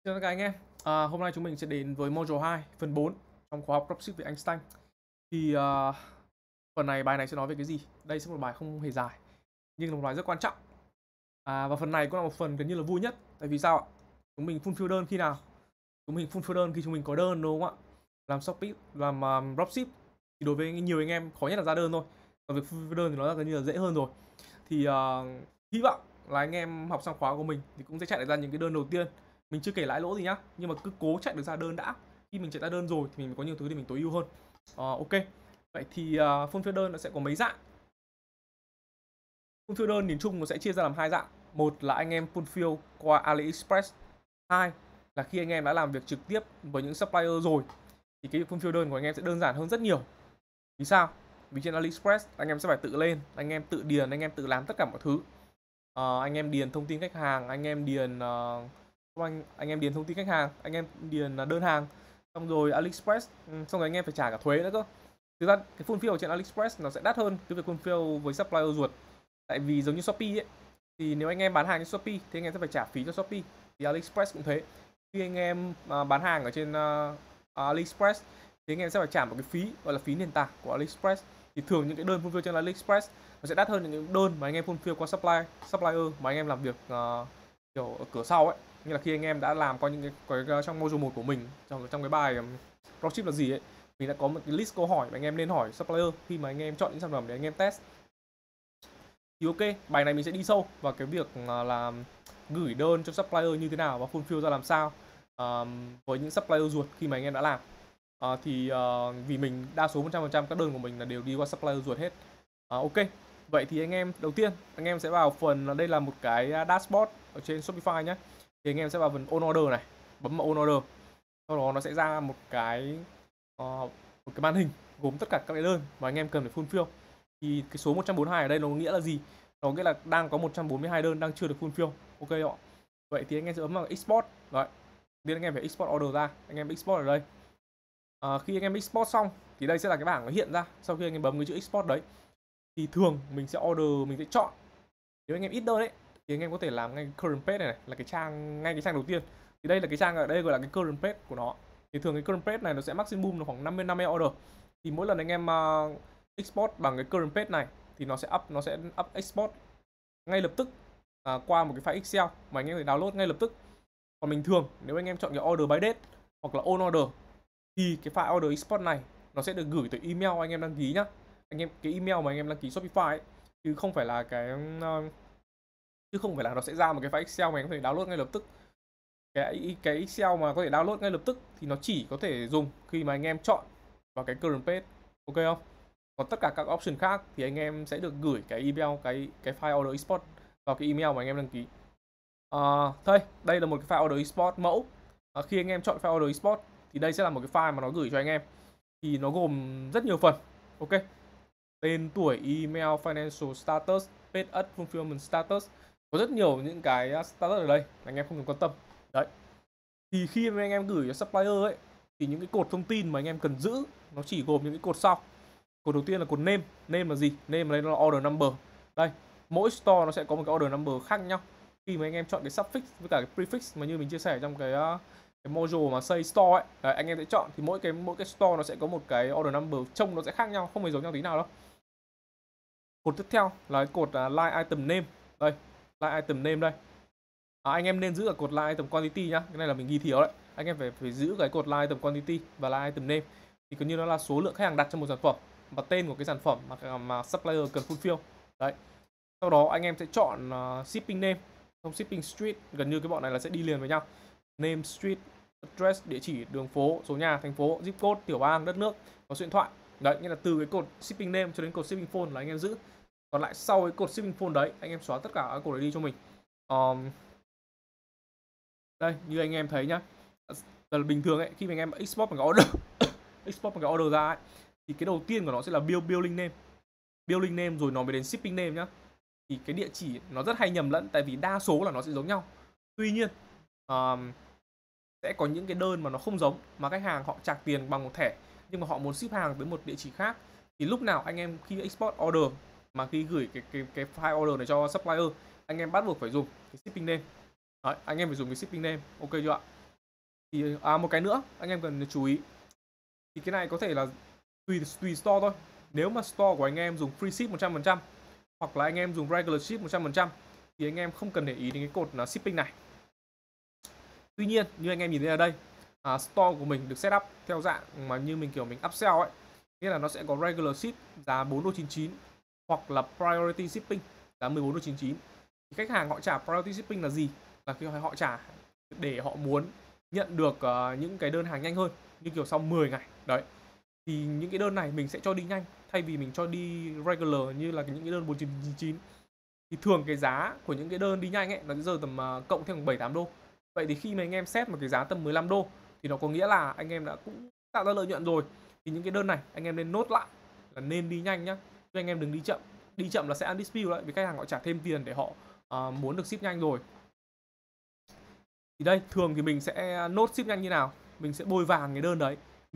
Chào tất cả anh em. Hôm nay chúng mình sẽ đến với module 2, phần 4 trong khóa học Dropship với Einstein. Thì phần này bài này sẽ nói về cái gì? Đây sẽ một bài không hề dài, nhưng là một bài rất quan trọng. Và phần này cũng là một phần gần như là vui nhất. Tại vì sao ạ? Chúng mình fulfill đơn khi nào? Chúng mình fulfill đơn khi chúng mình có đơn, đúng không ạ? Làm Shopee, làm Dropship thì đối với nhiều anh em khó nhất là ra đơn thôi. Còn việc fulfill đơn thì nó là gần như là dễ hơn rồi. Thì hy vọng là anh em học xong khóa của mình thì cũng sẽ chạy được ra những cái đơn đầu tiên. Mình chưa kể lãi lỗ gì nhá, nhưng mà cứ cố chạy được ra đơn đã. Khi mình chạy ra đơn rồi thì mình có nhiều thứ để mình tối ưu hơn. Ok. Vậy thì fulfill đơn nó sẽ có mấy dạng. Fulfill đơn nhìn chung nó sẽ chia ra làm hai dạng. Một là anh em fulfill qua AliExpress. Hai là khi anh em đã làm việc trực tiếp với những supplier rồi thì cái fulfill đơn của anh em sẽ đơn giản hơn rất nhiều. Vì sao? Vì trên AliExpress anh em sẽ phải tự lên, anh em tự điền, anh em tự làm tất cả mọi thứ. Anh em điền thông tin khách hàng, anh em điền anh em điền thông tin khách hàng, anh em điền đơn hàng, xong rồi AliExpress, xong rồi anh em phải trả cả thuế nữa cơ. Thực ra cái fulfill trên AliExpress nó sẽ đắt hơn cái việc fulfill với supplier ruột. Tại vì giống như Shopee ấy, thì nếu anh em bán hàng trên Shopee thì anh em sẽ phải trả phí cho Shopee. Thì AliExpress cũng thế. Khi anh em bán hàng ở trên AliExpress thì anh em sẽ phải trả một cái phí gọi là phí nền tảng của AliExpress. Thì thường những cái đơn fulfill trên AliExpress nó sẽ đắt hơn những cái đơn mà anh em fulfill qua supplier mà anh em làm việc kiểu ở cửa sau ấy. Như là khi anh em đã làm qua những cái trong module 1 của mình, trong cái bài dropship là gì ấy, mình đã có một cái list câu hỏi mà anh em nên hỏi supplier khi mà anh em chọn những sản phẩm để anh em test. Thì ok, bài này mình sẽ đi sâu vào cái việc là gửi đơn cho supplier như thế nào và fulfill ra làm sao với những supplier ruột khi mà anh em đã làm. Vì mình đa số 100% các đơn của mình là đều đi qua supplier ruột hết. Ok, vậy thì anh em đầu tiên anh em sẽ vào phần, đây là một cái dashboard ở trên Shopify nhé. Thì anh em sẽ vào phần on order này, bấm vào on order, sau đó nó sẽ ra một cái màn hình gồm tất cả các cái đơn mà anh em cần phải fulfill. Thì cái số 142 ở đây nó nghĩa là gì? Nó nghĩa là đang có 142 đơn đang chưa được fulfill. Ok ạ. Vậy thì anh em sẽ bấm vào export. Đấy. Nên anh em phải export order ra. Anh em export ở đây. Khi anh em export xong thì đây sẽ là cái bảng nó hiện ra sau khi anh em bấm cái chữ export đấy. Thì thường mình sẽ order, mình sẽ chọn. Nếu anh em ít đơn ấy thì anh em có thể làm ngay current page này, là cái trang, ngay cái trang đầu tiên. Thì đây là cái trang ở đây gọi là cái current page của nó. Thì thường cái current page này nó sẽ maximum là khoảng 50 order. Thì mỗi lần anh em export bằng cái current page này thì nó sẽ up export ngay lập tức qua một cái file Excel mà anh em phải download ngay lập tức. Còn bình thường nếu anh em chọn cái order by date hoặc là on order thì cái file order export này nó sẽ được gửi tới email anh em đăng ký nhá. Anh em cái email mà anh em đăng ký Shopify ấy, chứ không phải là nó sẽ ra một cái file Excel mà anh có thể download ngay lập tức. Cái Excel mà có thể download ngay lập tức thì nó chỉ có thể dùng khi mà anh em chọn vào cái current page, ok không? Còn tất cả các option khác thì anh em sẽ được gửi cái email, cái file order export vào cái email mà anh em đăng ký. Đây là một cái file order export mẫu. Khi anh em chọn file order export thì đây sẽ là một cái file mà nó gửi cho anh em. Thì nó gồm rất nhiều phần. Ok. Tên, tuổi, email, financial status, paid ad, fulfillment status. Có rất nhiều những cái status ở đây, anh em không cần quan tâm. Đấy. Thì khi mà anh em gửi cho supplier ấy thì những cái cột thông tin mà anh em cần giữ nó chỉ gồm những cái cột sau. Cột đầu tiên là cột name. Name là gì? Name là đây, nó là order number. Đây, mỗi store nó sẽ có một cái order number khác nhau. Khi mà anh em chọn cái suffix với cả cái prefix mà như mình chia sẻ trong cái module mà say store ấy, đấy, anh em sẽ chọn thì mỗi cái store nó sẽ có một cái order number, trông nó sẽ khác nhau, không hề giống nhau tí nào đâu. Cột tiếp theo là cái cột line item name. Đây, line item name đây. Anh em nên giữ ở cột line item quantity nhá. Cái này là mình ghi thiếu đấy. Anh em phải giữ cái cột line item quantity và line item name. Thì coi như nó là số lượng khách hàng đặt cho một sản phẩm và tên của cái sản phẩm mà supplier cần fulfill. Đấy. Sau đó anh em sẽ chọn shipping name, không shipping street, gần như cái bọn này là sẽ đi liền với nhau. Name, street, address, địa chỉ, đường phố, số nhà, thành phố, zip code, tiểu bang, đất nước, có số điện thoại. Đấy, nghĩa là từ cái cột shipping name cho đến cột shipping phone là anh em giữ. Còn lại sau cái cột shipping phone đấy, anh em xóa tất cả các cột đấy đi cho mình. Đây, như anh em thấy nhá. Là bình thường ấy, khi mà anh em export bằng cái order export bằng cái order ra ấy, thì cái đầu tiên của nó sẽ là billing name. Billing name rồi nó mới đến shipping name nhá. Thì cái địa chỉ nó rất hay nhầm lẫn tại vì đa số là nó sẽ giống nhau. Tuy nhiên sẽ có những cái đơn mà nó không giống, mà khách hàng họ trả tiền bằng một thẻ nhưng mà họ muốn ship hàng tới một địa chỉ khác. Thì lúc nào anh em khi export order mà khi gửi cái file order này cho supplier, anh em bắt buộc phải dùng cái shipping name. Đấy, anh em phải dùng cái shipping name, ok chưa ạ? Thì một cái nữa anh em cần chú ý, thì cái này có thể là tùy store thôi. Nếu mà store của anh em dùng free ship 100% hoặc là anh em dùng regular ship 100% thì anh em không cần để ý đến cái cột là shipping này. Tuy nhiên như anh em nhìn thấy ở đây, store của mình được setup theo dạng mà như mình kiểu mình upsell ấy, nghĩa là nó sẽ có regular ship giá 4 đô 99 hoặc là priority shipping giá 14 đô 99. Thì khách hàng họ trả priority shipping là gì? Là khi họ trả để họ muốn nhận được những cái đơn hàng nhanh hơn, như kiểu sau 10 ngày đấy. Thì những cái đơn này mình sẽ cho đi nhanh thay vì mình cho đi regular như là những cái đơn 499. Thì thường cái giá của những cái đơn đi nhanh ấy nó sẽ rơi tầm cộng thêm 7-8 đô. Vậy thì khi mà anh em set một cái giá tầm 15 đô thì nó có nghĩa là anh em đã cũng tạo ra lợi nhuận rồi. Thì những cái đơn này anh em nên nốt lại là nên đi nhanh nhá, chứ anh em đừng đi chậm. Đi chậm là sẽ ăn dispute đấy, vì khách hàng họ trả thêm tiền để họ muốn được ship nhanh rồi. Thì đây thường thì mình sẽ nốt ship nhanh như nào, mình sẽ bôi vàng cái đơn đấy,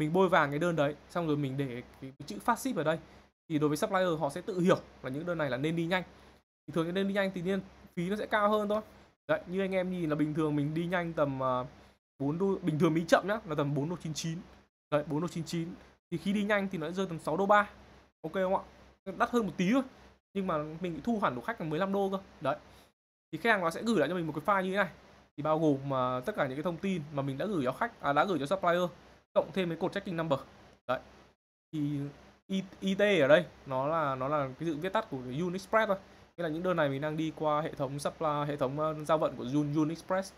xong rồi mình để cái chữ fast ship ở đây. Thì đối với supplier họ sẽ tự hiểu là những đơn này là nên đi nhanh. Thì thường cái nên đi nhanh thì nên phí nó sẽ cao hơn thôi. Đấy, như anh em nhìn là bình thường mình đi nhanh tầm 4 đô, bình thường mình chậm nhá là tầm 4 đô 99. Đấy, 4 đô 99. Thì khi đi nhanh thì nó sẽ rơi tầm 6 đô 3. Ok không ạ? Đắt hơn một tí thôi. Nhưng mà mình thu hẳn của khách là 15 đô cơ. Đấy. Thì khách hàng nó sẽ gửi lại cho mình một cái file như thế này. Thì bao gồm tất cả những cái thông tin mà mình đã gửi cho khách, đã gửi cho supplier, cộng thêm cái code tracking number. Đấy. Thì IT ở đây nó là cái sự viết tắt của cái Unixpress thôi. Nghĩa là những đơn này mình đang đi qua hệ thống giao vận của Unixpress.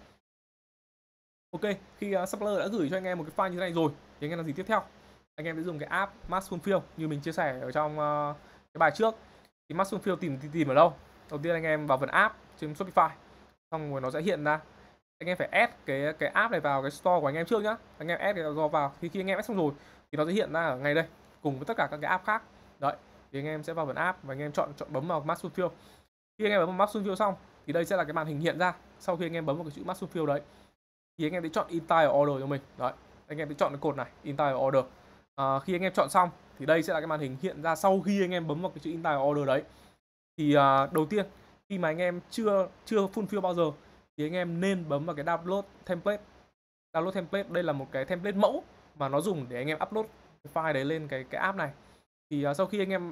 Ok, khi supplier đã gửi cho anh em một cái file như thế này rồi thì anh em làm gì tiếp theo? Anh em sẽ dùng cái app Mass Fulfill như mình chia sẻ ở trong cái bài trước. Thì Mass Fulfill tìm ở đâu? Đầu tiên anh em vào phần app trên Shopify, xong rồi nó sẽ hiện ra. Anh em phải add cái app này vào cái store của anh em trước nhá. Anh em add cái vào khi anh em add xong rồi thì nó sẽ hiện ra ở ngay đây cùng với tất cả các cái app khác. Đấy, thì anh em sẽ vào phần app và anh em chọn bấm vào Mass Fulfill. Khi anh em bấm vào Mass Fulfill xong thì đây sẽ là cái màn hình hiện ra. Sau khi anh em bấm vào cái chữ Mass Fulfill đấy thì anh em sẽ chọn entire order cho mình. Đấy, anh em sẽ chọn cái cột này entire order. Khi anh em chọn xong thì đây sẽ là cái màn hình hiện ra sau khi anh em bấm vào cái chữ entire order đấy. Thì đầu tiên khi mà anh em chưa fulfill bao giờ thì anh em nên bấm vào cái download template. Download template đây là một cái template mẫu mà nó dùng để anh em upload cái file đấy lên cái app này. Thì sau khi anh em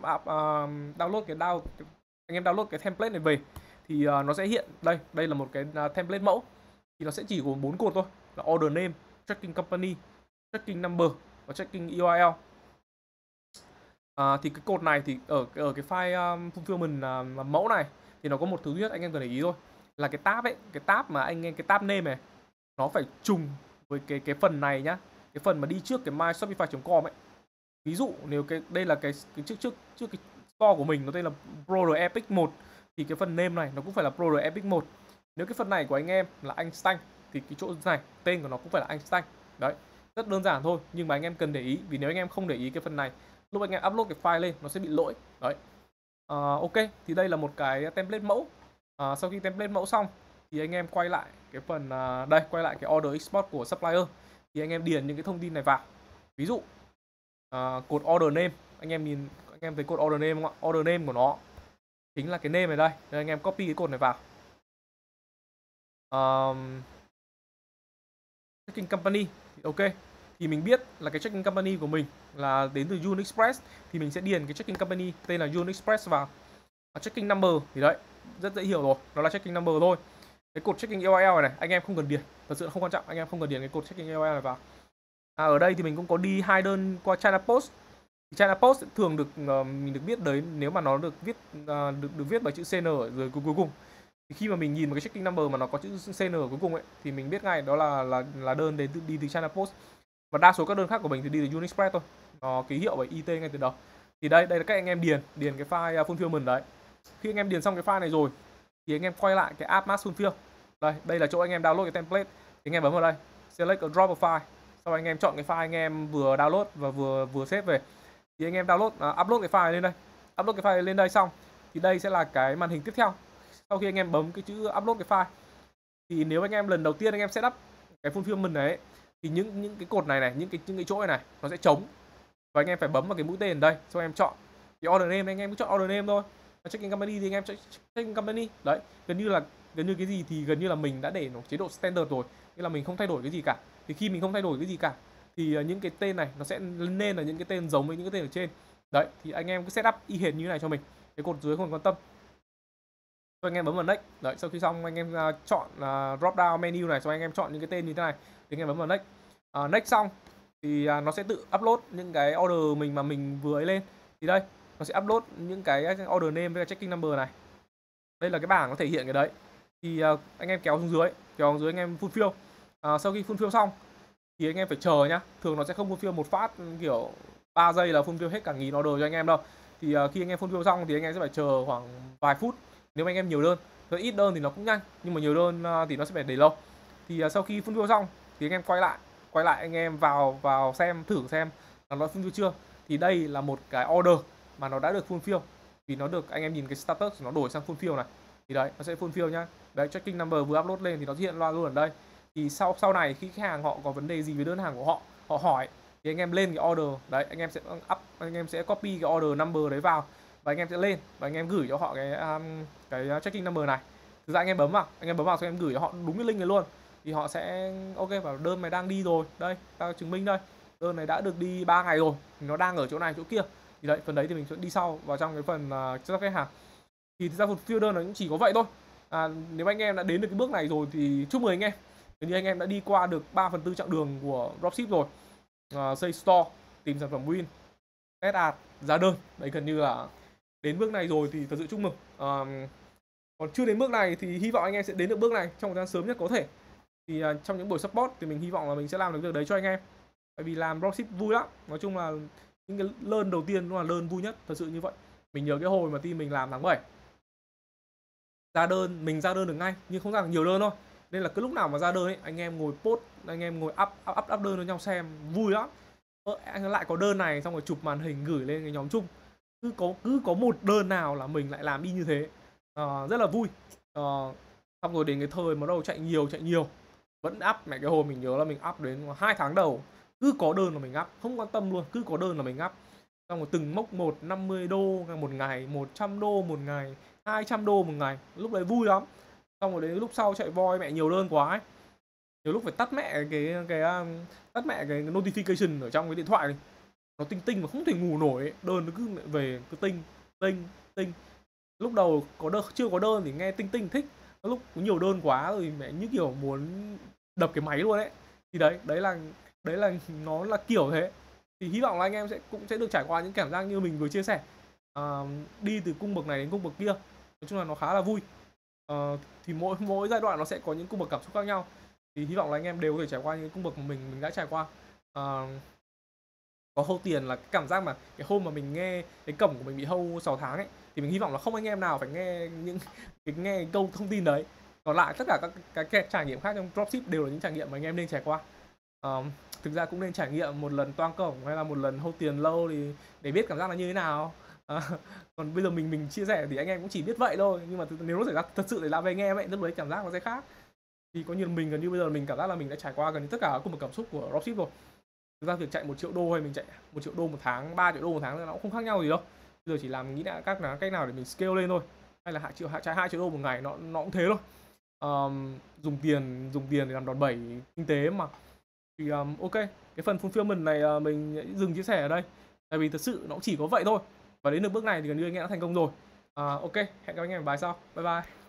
download cái template này về thì nó sẽ hiện đây là một cái template mẫu. Thì nó sẽ chỉ gồm 4 cột thôi, là order name, tracking company, tracking number và tracking URL. Thì cái cột này thì ở cái file fulfillment mẫu này thì nó có một thứ duy nhất anh em cần để ý thôi, là cái tab ấy, cái tab name này nó phải trùng với cái phần này nhá, cái phần mà đi trước cái myshopify.com ấy. Ví dụ nếu đây là cái trước cái store của mình nó tên là Pro Epic 1 thì cái phần name này nó cũng phải là Pro Epic 1. Nếu cái phần này của anh em là Einstein thì cái chỗ này tên của nó cũng phải là Einstein. Đấy, rất đơn giản thôi, nhưng mà anh em cần để ý, vì nếu anh em không để ý cái phần này, lúc anh em upload cái file lên nó sẽ bị lỗi. Đấy. Ok, thì đây là một cái template mẫu. Sau khi template mẫu xong thì anh em quay lại cái phần quay lại cái order export của supplier thì anh em điền những cái thông tin này vào. Ví dụ code order name, anh em thấy code order name không ạ? Order name của nó chính là cái name này đây. Nên anh em copy cái code này vào. Tracking company, ok. Thì mình biết là cái tracking company của mình là đến từ Unixpress thì mình sẽ điền cái tracking company tên là Unixpress vào. Tracking number thì đấy, rất dễ hiểu rồi, nó là tracking number thôi. Cái cột tracking URL này anh em không cần điền, thật sự không quan trọng, anh em không cần điền cái cột tracking URL này vào. Ở đây thì mình cũng có đi 2 đơn qua China Post. Thì China Post thường được mình được biết đấy nếu mà nó được viết được viết bằng chữ CN ở dưới cuối cùng. Thì khi mà mình nhìn một cái tracking number mà nó có chữ CN ở cuối cùng ấy thì mình biết ngay đó là đơn đi từ China Post. Và đa số các đơn khác của mình thì đi từ Unixpress thôi. Nó ký hiệu bởi IT ngay từ đầu. Thì đây là cách anh em điền cái file fulfillment đấy. Khi anh em điền xong cái file này rồi thì anh em quay lại cái app Mass Fulfill. Đây là chỗ anh em download cái template. Thì anh em bấm vào đây, select a drop a file. Sau anh em chọn cái file anh em vừa download và vừa save về. Thì anh em upload cái file lên đây. Upload cái file lên đây xong thì đây sẽ là cái màn hình tiếp theo. Sau khi anh em bấm cái chữ upload cái file thì nếu anh em lần đầu tiên anh em setup cái fulfillment này ấy, thì những cái cột này những cái chỗ này nó sẽ trống và anh em phải bấm vào cái mũi tên đây, xong em chọn cái order name, anh em cứ chọn order name thôi. Checking company thì anh em checking company. Đấy, gần như cái gì thì gần như là mình đã để nó chế độ standard rồi. nghĩa là mình không thay đổi cái gì cả. Thì khi mình không thay đổi cái gì cả thì những cái tên này nó sẽ nên là những cái tên giống với những cái tên ở trên. Đấy, thì anh em cứ setup y hệt như thế này cho mình. Cái cột dưới không quan tâm. Cho anh em bấm vào next. Đấy, sau khi xong anh em chọn drop down menu này, xong anh em chọn những cái tên như thế này thì anh em bấm vào next. Next xong thì nó sẽ tự upload những cái order mình mà mình vừa ấy lên. Thì đây, nó sẽ upload những cái order name với checking number này. Đây là cái bảng nó thể hiện cái đấy. Thì anh em kéo xuống dưới anh em fulfill. Sau khi fulfill xong thì anh em phải chờ nhá. Thường nó sẽ không fulfill một phát kiểu 3 giây là fulfill hết cả 1000 order cho anh em đâu. Thì khi anh em fulfill xong thì anh em sẽ phải chờ khoảng vài phút. Nếu mà anh em nhiều đơn, nếu ít đơn thì nó cũng nhanh, nhưng mà nhiều đơn thì nó sẽ phải để lâu. Thì sau khi fulfill xong thì anh em quay lại anh em vào xem thử xem là nó fulfill chưa. Thì đây là một cái order mà nó đã được fulfill, vì nó được anh em nhìn cái status nó đổi sang fulfill này. Thì đấy, nó sẽ fulfill nhá. Đấy, tracking number vừa upload lên thì nó hiện loa luôn ở đây. Thì sau này khi khách hàng họ có vấn đề gì với đơn hàng của họ hỏi thì anh em lên cái order đấy, anh em sẽ copy cái order number đấy vào và anh em sẽ lên và anh em gửi cho họ cái tracking number này. Thực ra anh em bấm vào xong em gửi cho họ đúng cái link này luôn thì họ sẽ ok, bảo đơn này đang đi rồi, đây tao chứng minh đây, đơn này đã được đi 3 ngày rồi, nó đang ở chỗ này chỗ kia. Thì đấy, phần đấy thì mình sẽ đi sau vào trong cái phần chăm sóc khách hàng. Thì thực ra fulfill đơn nó cũng chỉ có vậy thôi. Nếu anh em đã đến được cái bước này rồi thì chúc mừng anh em, như anh em đã đi qua được 3/4 chặng đường của dropship rồi. Xây store, tìm sản phẩm win, test ad, ra đơn, đấy gần như là đến bước này rồi thì thật sự chúc mừng. Còn chưa đến bước này thì hy vọng anh em sẽ đến được bước này trong thời gian sớm nhất có thể. Thì trong những buổi support thì mình hy vọng là mình sẽ làm được việc đấy cho anh em, tại vì làm dropship vui lắm. Nói chung là những cái learn đầu tiên nó là learn vui nhất, thật sự như vậy. Mình nhớ cái hồi mà team mình làm tháng 7 mình ra đơn được ngay nhưng không ra được nhiều đơn thôi, nên là cứ lúc nào mà ra đơn ấy anh em ngồi post, anh em ngồi up đơn cho nhau xem vui lắm. Anh lại có đơn này, xong rồi chụp màn hình gửi lên cái nhóm chung, cứ có một đơn nào là mình lại làm y như thế. Rất là vui. Xong rồi đến cái thời mà đâu chạy nhiều vẫn up. Mẹ, cái hồi mình nhớ là mình up đến 2 tháng đầu cứ có đơn là mình up, không quan tâm luôn, cứ có đơn là mình up. Xong rồi từng mốc 50 đô một ngày, 100 đô một ngày, 200 đô một ngày, lúc đấy vui lắm. Xong rồi đến lúc sau chạy voi mẹ nhiều đơn quá ấy, nhiều lúc phải tắt mẹ cái notification ở trong cái điện thoại này. Nó tinh mà không thể ngủ nổi ấy. Đơn nó cứ về cứ tinh. Lúc đầu chưa có đơn thì nghe tinh thích, lúc có nhiều đơn quá rồi mẹ như kiểu muốn đập cái máy luôn ấy. Thì đấy là nó là kiểu thế. Thì hy vọng là anh em cũng sẽ được trải qua những cảm giác như mình vừa chia sẻ, đi từ cung bậc này đến cung bậc kia. Nói chung là nó khá là vui. Thì mỗi giai đoạn nó sẽ có những cung bậc cảm xúc khác nhau. Thì hy vọng là anh em đều có thể trải qua những cung bậc mà mình đã trải qua. Có hold tiền là cái cảm giác mà cái hôm mà mình nghe cái cổng của mình bị hold 6 tháng ấy, thì mình hy vọng là không anh em nào phải nghe câu thông tin đấy. Còn lại tất cả các cái trải nghiệm khác trong dropship đều là những trải nghiệm mà anh em nên trải qua. Thực ra cũng nên trải nghiệm một lần toang cổng hay là một lần hold tiền lâu thì để biết cảm giác là như thế nào. Còn bây giờ mình chia sẻ thì anh em cũng chỉ biết vậy thôi, nhưng mà nếu nó xảy ra thật sự để làm về nghe vậy, lúc đấy cảm giác nó sẽ khác. Thì có như mình gần như bây giờ mình cảm giác là mình đã trải qua gần như tất cả các cung bậc cảm xúc của dropship rồi. Thực ra việc chạy 1 triệu đô hay mình chạy 1 triệu đô một tháng, 3 triệu đô một tháng nó cũng không khác nhau gì đâu. Bây giờ chỉ làm nghĩ lại cách nào để mình scale lên thôi. Hay là chạy 2 triệu đô một ngày nó cũng thế thôi. Dùng tiền để làm đòn bẩy kinh tế mà. Thì ok, cái phần fulfillment này mình dừng chia sẻ ở đây. Tại vì thật sự nó cũng chỉ có vậy thôi. Và đến được bước này thì gần như anh em đã thành công rồi. Ok, hẹn gặp anh em ở bài sau. Bye bye.